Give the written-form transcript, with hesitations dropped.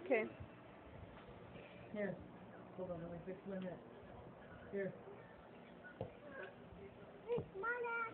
Okay. Here. Hold on, let me fix my net. Here. Hey, smart ass.